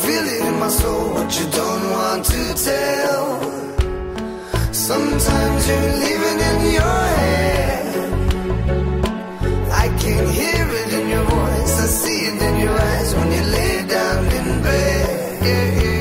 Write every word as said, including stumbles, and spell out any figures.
feel it in my soul, what you don't want to tell. Sometimes you're living in your head. I can hear it in your voice, I see it in your eyes when you lay down in bed. Yeah, yeah.